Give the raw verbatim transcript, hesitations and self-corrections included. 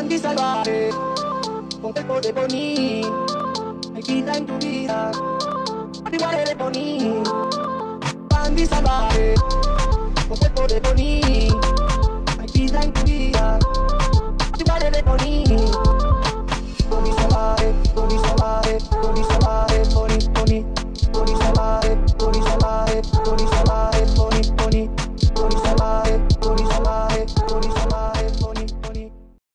Bandi salvaje, con cuerpo de pony, hay vida en tu vida, igual de pony. Bandi salvaje,